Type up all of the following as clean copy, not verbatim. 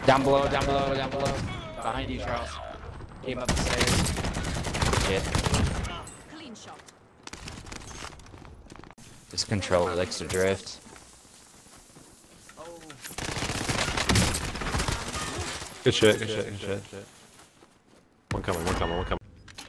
Down below, down below, down below. Behind you, Charles. Came up the stairs. Shit. Clean shot. This controller likes to drift. Good shit, good shit, good shit. One coming, one coming, one coming.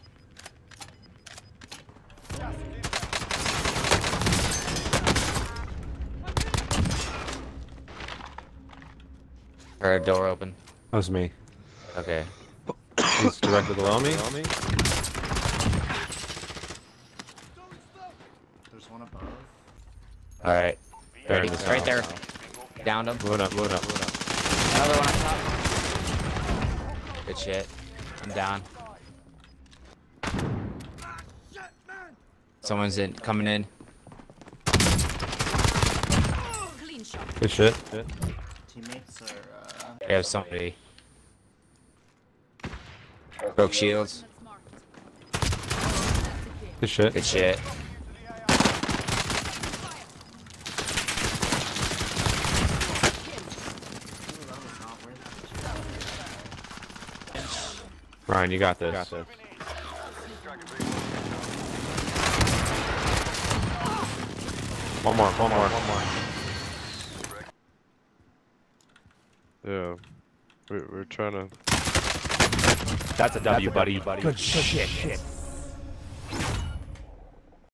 Heard a door open. That was me. Okay. He's directly below me. There's one above. Alright. There, Ready? Right there. Downed him. Moving up, moving up, moving up. Another one on top. Good shit. I'm down. Someone's coming in. Clean shot. Good shit. Teammates are. We have somebody. Broke shields. Good shit. Good shit. Ryan, you got this. One more, one more, one more. Yeah, we're trying to. That's a W, buddy. Good shit.